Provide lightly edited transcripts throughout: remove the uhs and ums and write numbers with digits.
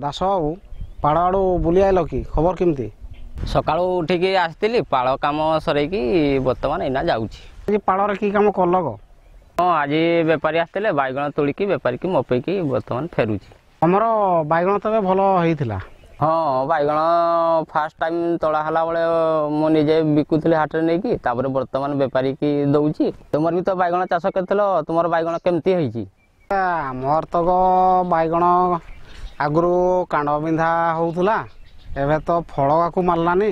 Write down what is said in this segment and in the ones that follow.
दास बाबू पाड़ आड़ बुली आइल कि खबर केमती सकाळू उठिकी आसती पाड़ कम सरईकी बर्तमान इना जाऊँगी पाड़े कि कम कल ग हाँ आज बेपारी आसते बैगण तोलिकी बेपारी की मपेकी बर्तमान फेरुची आमर बैगण तो भल होता हाँ बैगण फास्ट टाइम तोड़ा हला बेले मु निजे बिकुली हाट नहीं कि बर्तमान बेपारी की दौची तुम भी तो बैगण चाष कर तुम बैगण केमती होती आमर तो बैगण आगु कांड बिंधा होता एवं तो फल का मारलानी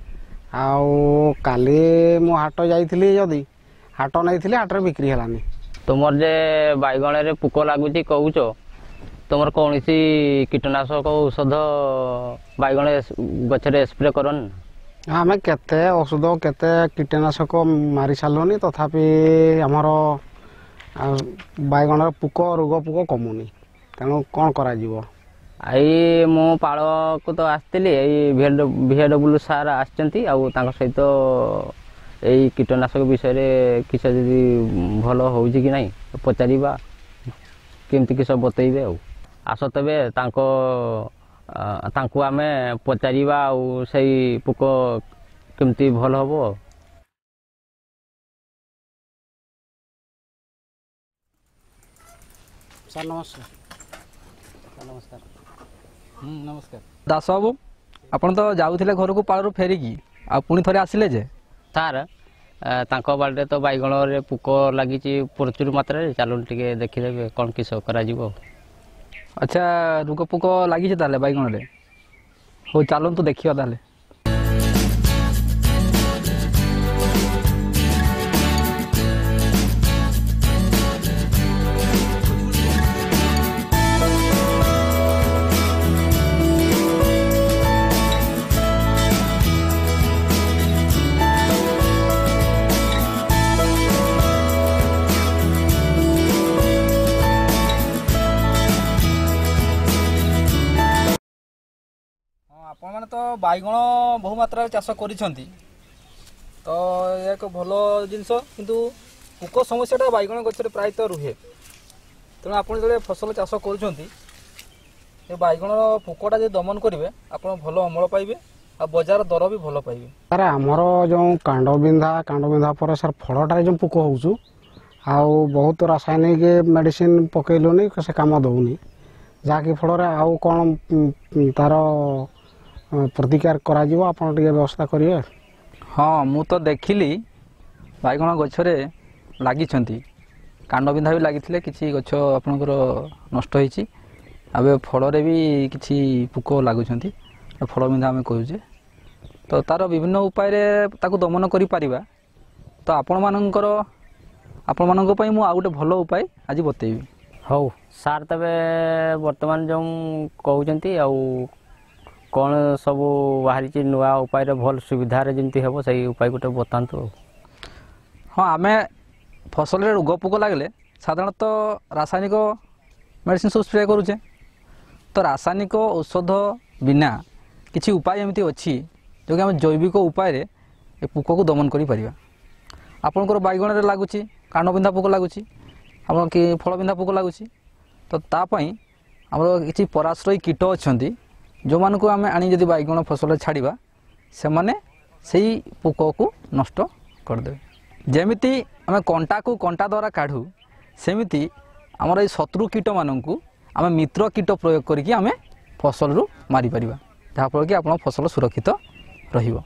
आली मु हाट जाइली जदि हाट नहीं हाट में बिक्री है तुम जे बैगण रे पुक लगुच कौच तुम कौन कीटनाशक औषध बैगण गचरे स्प्रे करन आम केते औषध केते कीटनाशक मारी सारूनी तथापि आमर बैगण पुक रोग पुक कमुनी तेणु कौन करा आई मो पाड़ को तो आसती VAW सार आसचंती सहित यही कीटनाशक विषय रे किस भल हो कि नहीं पचार केमती किस बतईबे आस तेबे तांको आमे पचारिबा से पुक केमती भल हबो। सर नमस्कार। नमस्कार। नमस्कार दास बाबू आपण तो जाऊथिले घर को पाळरू फेरिकी आ पुणी थरे आसिले जे सार तांको बाड़े तो बैगण रे पुक लगी प्रचुर मात्रा चलुन टिके देखिदेवे कौन किस करा जीवो। अच्छा रुग पुक लगी ताले बैगण रे हो चलन तो देखियो ताले आपण मैंने तो बैगण बहु मात्रा चाष कर तो एक भल जिनस किंतु पुक समस्याटा बैगण गचरे प्रायतः रुहे तेणु आप जो फसल चाष कर बैगण पुकटा जो दमन करेंगे आप भल अमल पाइबे आ बजार दर भी भल पाइबे। सर आमर जो कांड बिंधा पर सर फलटा जो पुक हो बहुत रासायनिक मेडिसिन पकईलुनि से कम दौनी जहाँकि फल आउ कौन तार प्रतिकार करा जीवो आपण टिके व्यवस्था करिए। हाँ मु तो देखिली बैगण गछरे लागी कांड बिंधा भी लगी किसी गछ आपणकर नष्ट होती आबे फल रे भी किसी पुक लगुंट फल बिंधा आम कहे तो तार विभिन्न उपाय ताकू दमन करि परिबा तो आपण मानकर आपण मानक पई मु आ गोटे भल उपाय आज बतेबी। हौ सार तबे वर्तमान जो कहउचंती कौन सब बाहरी नुआ उपाय भल सुविधा जमी हम से उपाय गोटे बतातु। हाँ आम फसल रोग पोक लगे साधारणतः रासायनिक मेडिसिन सब स्प्रे करुचे तो रासायनिक औषध बिना किसी उपाय एमती अच्छी जो कि आम जैविक उपाय पोक को दमन कर आपणकर बैगण रे लगुच कांड बिंधा पोक लगुच आप कि फल बिंधा पोक लगुच तो तापाई आमर किसी पराश्रयी कीट अच्छा जो मानक आम आनी जदि बैगण फसल छाड़ा से माने से पोक को नष्ट करदे जमीती आम कंटा को कंटा द्वारा काढ़ू सेमिति आमर ये शत्रु कीट मानक आम मित्र कीट प्रयोग करके आम फसल रु मारी परिबा जहाँफल कि आप फसल सुरक्षित रहिबो।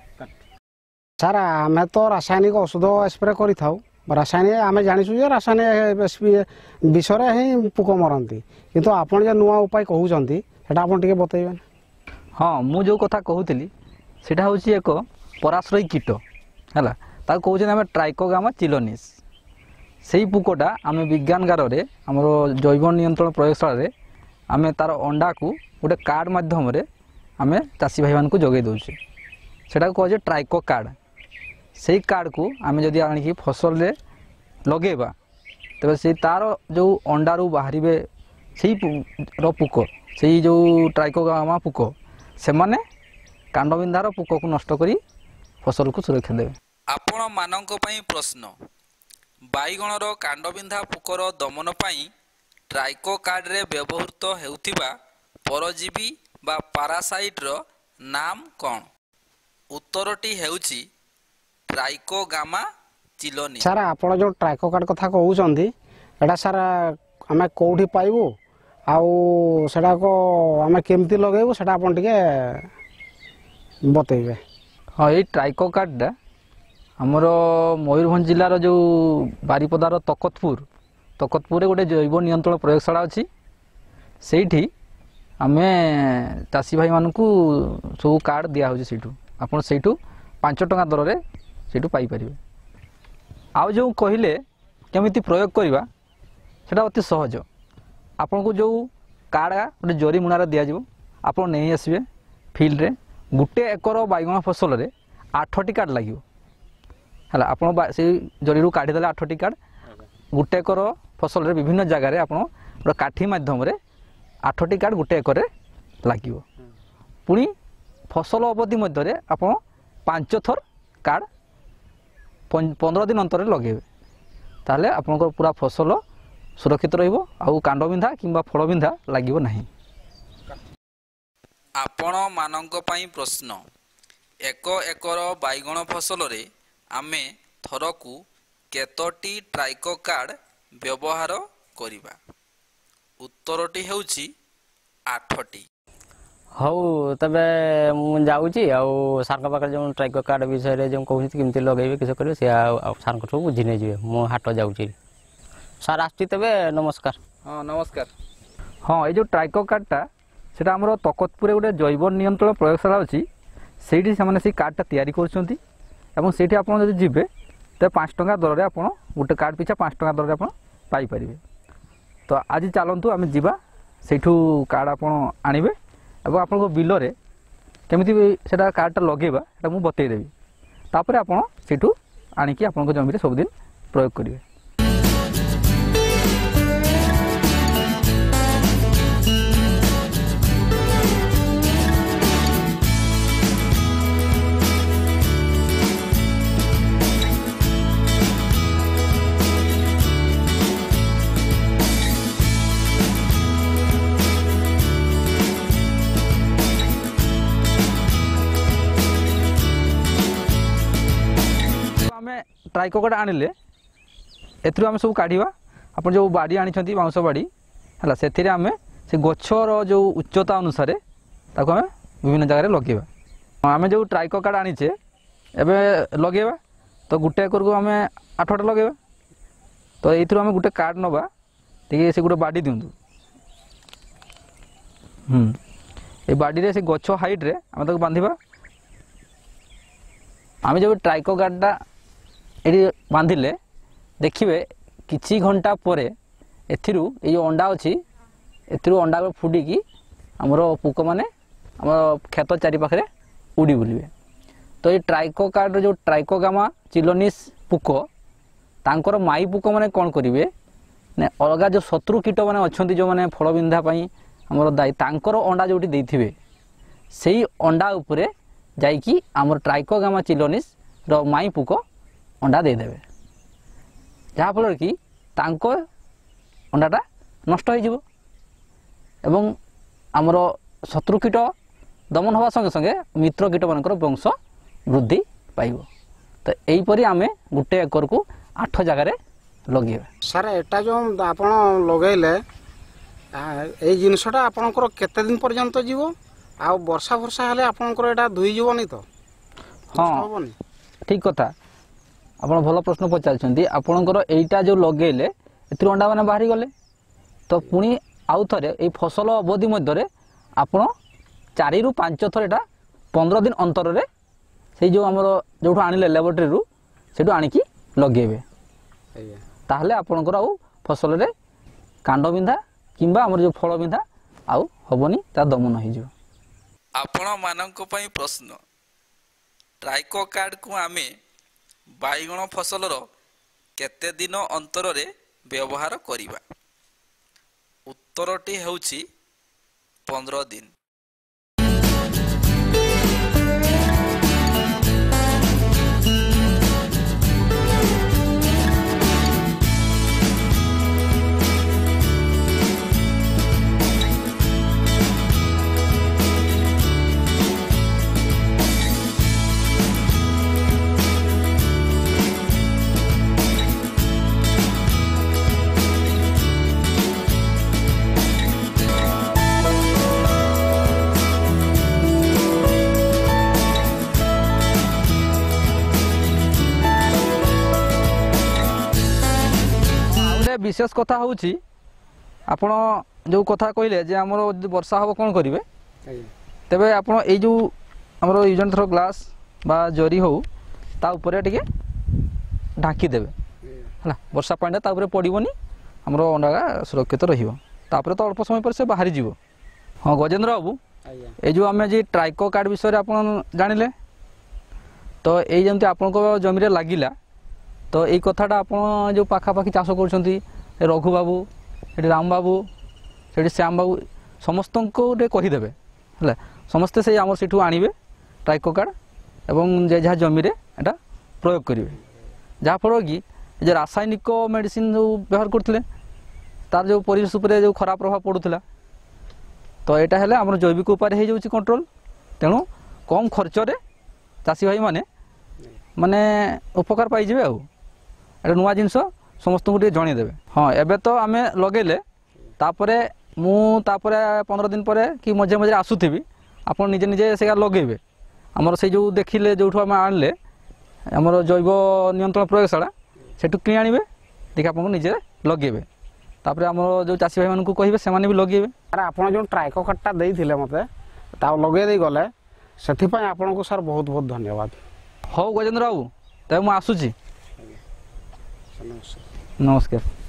सर आम तो रासायनिक औषध स्प्रे करि थाउ रासायनिक आम जानिछु जे रासायनिक विषय ही पोक मरती किंतु आपण जे नुआ उपाय कहउचंती सेटा आपण टिके बतइबेन। हाँ मु जो कथा कहूली सेटा होची एक पराश्रयी कीट हैला ता कहउछन आम ट्राइकोगामा चिलोनिस सेही पुकटा आम विज्ञान गार रे हमर जैव नियंत्रण प्रयोगशाला रे आम तार अंडा को गोटे कार्ड माध्यम रे आम चाषी भाई मान को जोगे दउछे सेटा को कहजे ट्राइको कार्ड सेही कार्ड को आम जदि आनिकी फसल रे लगेबा तबे से तार जो अंडा रू बाहरिबे सेही रो पुक से जो ट्राइकोगामा पुक से माने कांडबिंधार पुक को नष्ट करी फसल को सुरक्षा देवे। आपण मानक पई प्रश्न बैगणर कांडबिंधा पुकर दमन पई ट्राइको कार्ड रे व्यवहृत हेउथिबा ପରଜୀବୀ ବା ପାରାସାଇଟ୍ର ନାମ କ'ଣ? ଉତ୍ତରଟି ହେଉଛି ଟ୍ରାଇକୋଗାମା ଚିଲୋନି। ସାର୍ ଆପଣ ଯେଉଁ ଟ୍ରାଇକୋକାର୍ଡ କଥା କହୁଛନ୍ତି ଏଇଟା ସାର୍ ଆମେ କେଉଁଠି ପାଇବୁ ଆଉ ସେଟାକୁ ଆମେ କେମିତି ଲଗେଇବୁ ସେଟା ଆପଣ ଟିକେ ବତେଇବେ। ହଁ, ଏଇ ଟ୍ରାଇକୋକାର୍ଡଟା ଆମର ମୟୂରଭଞ୍ଜ ଜିଲ୍ଲାର ଯେଉଁ ବାରିପଦାର ତକତପୁରରେ ଗୋଟେ ଜୈବ ନିୟନ୍ତ୍ରଣ ପ୍ରୟୋଗଶାଳା ଅଛି। ସେଇଠି ଆମେ ଚାଷୀ ଭାଇମାନଙ୍କୁ ସବୁ କାର୍ଡ଼ ଦିଆହେଉଛି। ସେଇଠୁ ଆପଣ ସେଇଠୁ 5 ଟଙ୍କା ଦରରେ ସେଇଠୁ ପାଇପାରିବେ। ଆଉ ଯେଉଁ କହିଲେ କେମିତି ପ୍ରୟୋଗ କରିବା ସେଇଟା ଅତି ସହଜ। ଆପଣଙ୍କୁ ଯେଉଁ କାର୍ଡ଼ ଗୋଟେ ଜରି ମୁଣାରେ ଦିଆଯିବ, ଆପଣ ନେଇ ଆସିବେ ଫିଲ୍ଡରେ। 1 ଏକର ବାଇଗଣ ଫସଲରେ 8ଟି କାର୍ଡ଼ ଲାଗିବ ହେଲା। ଆପଣ ସେଇ ଜରିରୁ କାଢ଼ିଦେଲେ 8ଟି କାର୍ଡ଼। 1 ଏକର ଫସଲରେ ବିଭିନ୍ନ ଜାଗାରେ ଆପଣ ଗୋଟେ କାଠି ମାଧ୍ୟମରେ 8ଟି କାର୍ଡ଼ 1 ଏକରରେ ଲାଗିବ। ପୁଣି ଫସଲ ଅବଧି ମଧ୍ୟରେ ଆପଣ 5 ଥର କାର୍ଡ଼ 15 ଦିନ ଅନ୍ତରରେ ଲଗାଇବେ। ତାହେଲେ ଆପଣଙ୍କର ପୁରା ଫସଲ ସୁରକ୍ଷିତ ରହିବ ଆଉ କାଣ୍ଡବିନ୍ଧା କିମ୍ବା ଫଳବିନ୍ଧା ଲାଗିବ ନାହିଁ। ଆପଣମାନଙ୍କ ପାଇଁ ପ୍ରଶ୍ନ। 1 ଏକର ବାଇଗଣ ଫସଲରେ ଆମେ ଥରକୁ କେତୋଟି ଟ୍ରାଇକୋକାର୍ଡ ବ୍ୟବହାର କରିବା? ଉତ୍ତରଟି ହେଉଛି 8ଟି। ହଉ, ତେବେ ମୁଁ ଯାଉଛି ଆଉ ସାର୍ଙ୍କ ପାଖରେ ଯେଉଁ ଟ୍ରାଇକୋକାର୍ଡ ବିଷୟରେ ଯେଉଁ କହୁଛନ୍ତି କେମିତି ଲଗେଇବେ କିସ କରିବେ ସେ ଆଉ ସାର୍ଙ୍କଠୁ ବୁଝି ନେଇଯିବେ। ମୁଁ ହାଟ ଯାଉଛି। ସାର୍ ଆସୁଛି, ତେବେ ନମସ୍କାର। ହଁ, ନମସ୍କାର। ହଁ, ଏଇ ଯେଉଁ ଟ୍ରାଇକୋକାର୍ଡଟା ସେଇଟା ଆମର ତକତପୁରରେ ଗୋଟେ ଜୈବ ନିୟନ୍ତ୍ରଣ ପ୍ରୟୋଗଶାଳା ଅଛି। ସେଇଠି ସେମାନେ ସେଇ କାର୍ଡ଼ଟା ତିଆରି କରୁଛନ୍ତି ଏବଂ ସେଇଠି ଆପଣ ଯଦି ଯିବେ ତେବେ 5 ଟଙ୍କା ଦରରେ ଆପଣ ଗୋଟେ କାର୍ଡ଼ ପିଛା 5 ଟଙ୍କା ଦରରେ ଆପଣ ପାଇପାରିବେ। ତ ଆଜି ଚାଲନ୍ତୁ ଆମେ ଯିବା, ସେଇଠୁ କାର୍ଡ଼ ଆପଣ ଆଣିବେ ଏବଂ ଆପଣଙ୍କ ବିଲରେ କେମିତି ସେଇଟା କାର୍ଡ଼ଟା ଲଗାଇବା ସେଇଟା ମୁଁ ବତେଇଦେବି। ତାପରେ ଆପଣ ସେଇଠୁ ଆଣିକି ଆପଣଙ୍କ ଜମିରେ ସବୁଦିନ ପ୍ରୟୋଗ କରିବେ। ଟ୍ରାଇକୋକାର୍ଡ ଆଣିଲେ ଏଥିରୁ ଆମେ ସବୁ କାଢ଼ିବା। ଆପଣ ଯେଉଁ ବାଡ଼ି ଆଣିଛନ୍ତି ବାଉଁଶ ବାଡ଼ି ହେଲା, ସେଥିରେ ଆମେ ସେ ଗଛର ଯେଉଁ ଉଚ୍ଚତା ଅନୁସାରେ ତାକୁ ଆମେ ବିଭିନ୍ନ ଜାଗାରେ ଲଗାଇବା। ଆମେ ଯେଉଁ ଟ୍ରାଇକୋକାର୍ଡ ଆଣିଛେ ଏବେ ଲଗାଇବା। ତ 1 ଏକରକୁ ଆମେ 8ଟା ଲଗାଇବା। ତ ଏଇଥିରୁ ଆମେ ଗୋଟେ କାର୍ଡ଼ ନେବା, ଟିକେ ସେ ଗୋଟେ ବାଡ଼ି ଦିଅନ୍ତୁ। এই ବାଡ଼ିରେ ସେ ଗଛ ହାଇଟ୍ରେ ଆମେ ତାକୁ ବାନ୍ଧିବା। ଆମେ ଯେଉଁ ଟ୍ରାଇକୋକାର୍ଡଟା ଏଠି ବାନ୍ଧିଲେ ଦେଖିବେ କିଛି ଘଣ୍ଟା ପରେ ଏଥିରୁ ଏଇ ଯେଉଁ ଅଣ୍ଡା ଅଛି ଏଥିରୁ ଅଣ୍ଡା ଫୁଟିକି ଆମର ପୋକମାନେ ଆମର କ୍ଷେତ ଚାରିପାଖରେ ଉଡ଼ି ବୁଲିବେ। ତ ଏଇ ଟ୍ରାଇକୋକାର୍ଡର ଯେଉଁ ଟ୍ରାଇକୋଗାମା ଚିଲୋନିସ୍ ପୋକ ତାଙ୍କର ମାଇ ପୋକମାନେ କ'ଣ କରିବେ ନା ଅଲଗା ଯେଉଁ ଶତ୍ରୁ କୀଟମାନେ ଅଛନ୍ତି ଯେଉଁମାନେ ଫଳ ବିନ୍ଧା ପାଇଁ ଆମର ଦାୟୀ, ତାଙ୍କର ଅଣ୍ଡା ଯେଉଁଠି ଦେଇଥିବେ ସେଇ ଅଣ୍ଡା ଉପରେ ଯାଇକି ଆମର ଟ୍ରାଇକୋଗାମା ଚିଲୋନିସ୍ର ମାଇ ପୋକ ଅଣ୍ଡା ଦେଇଦେବେ, ଯାହାଫଳରେ କି ତାଙ୍କ ଅଣ୍ଡାଟା ନଷ୍ଟ ହୋଇଯିବ ଏବଂ ଆମର ଶତ୍ରୁ କୀଟ ଦମନ ହେବା ସଙ୍ଗେ ସଙ୍ଗେ ମିତ୍ର କୀଟମାନଙ୍କର ବଂଶ ବୃଦ୍ଧି ପାଇବ। ତ ଏହିପରି ଆମେ 1 ଏକରକୁ 8 ଜାଗାରେ ଲଗାଇବା। ସାର୍ ଏଟା ଯେଉଁ ଆପଣ ଲଗାଇଲେ ଏଇ ଜିନିଷଟା ଆପଣଙ୍କର କେତେ ଦିନ ପର୍ଯ୍ୟନ୍ତ ଯିବ? ଆଉ ବର୍ଷା ହେଲେ ଆପଣଙ୍କର ଏଇଟା ଧୋଇଯିବନି ତ? ହଁ, ହେବନି? ଠିକ୍ କଥା, ଆପଣ ଭଲ ପ୍ରଶ୍ନ ପଚାରିଛନ୍ତି। ଆପଣଙ୍କର ଏଇଟା ଯେଉଁ ଲଗାଇଲେ ଏଥିରୁ ଅଣ୍ଡାମାନେ ବାହାରିଗଲେ, ତ ପୁଣି ଆଉ ଥରେ ଏଇ ଫସଲ ଅବଧି ମଧ୍ୟରେ ଆପଣ 4ରୁ 5 ଥର ଏଇଟା 15 ଦିନ ଅନ୍ତରରେ ସେଇ ଯେଉଁ ଆମର ଯେଉଁଠୁ ଆଣିଲେ ଲ୍ୟାବରେଟୋରୀରୁ ସେଇଠୁ ଆଣିକି ଲଗାଇବେ। ତାହେଲେ ଆପଣଙ୍କର ଆଉ ଫସଲରେ କାଣ୍ଡବିନ୍ଧା କିମ୍ବା ଆମର ଯେଉଁ ଫଳ ବିନ୍ଧା ଆଉ ହେବନି, ତା ଦମନ ହୋଇଯିବ। ଆପଣମାନଙ୍କ ପାଇଁ ପ୍ରଶ୍ନ। ଟ୍ରାଇକୋକାର୍ଡକୁ ଆମେ ବାଇଗଣ ଫସଲର କେତେ ଦିନ ଅନ୍ତରରେ ବ୍ୟବହାର କରିବା? ଉତ୍ତରଟି ହେଉଛି 15 ଦିନ। विशेष कथा हूँ आपण जो कथा कहले जे आमर जो वर्षा हम कौन करेंगे तेरे आप जो आमर यूजन थ्रो ग्लास बा जरी हो तापर टे ढाकीदेवे है वर्षा पानी पड़ोनी आमर अंडा सुरक्षित रहा तो अल्प समय पर से बाहरी जीव। हाँ गजेंद्र बाबू ये जो आम जी ट्राइको कार्ड विषय आप जानिले तो ये जमी आपण जमी लगिला तो यही कथाटा आप जो पाखापाखि चाष कर रघु बाबू ये राम बाबू से श्याम बाबू समस्त को कहीदेवे है समस्ते से आम से आणवे ट्राइको कार्ड एवं जे जहाँ जमी एटा प्रयोग करेंगे जहाँफल कि जो रासायनिक मेडिसिन जो व्यवहार करते तार जो परिवेश उपर जो खराब प्रभाव पड़ूला तो यहाँ है आम जैविक उपाय हो कंट्रोल तेणु कम खर्च चाषी भाई माने माने उपकार पाइबे आउ एटा नुआ जिनस समस्त को जनईदेवे। हाँ एबे तो आम लगेले तापरे मु 15 दिन पर कि मझे मझे आसुथी आप निजे निजे से लगेबे आमर से जो देखिले जो आम आणले आमर जैव नियंत्रण प्रयोगशाला से कि आणवे देखिए आपको निजे लगेबे तापर आमर जो चाषी भाई मान कहे से भी लगेबे। अरे आप जो ट्राइको कार्डटा देते मत लगे गले से आपन को सर बहुत बहुत धन्यवाद। हाँ गजेंद्र बाबू तब मुझे आसूची नमस्कार।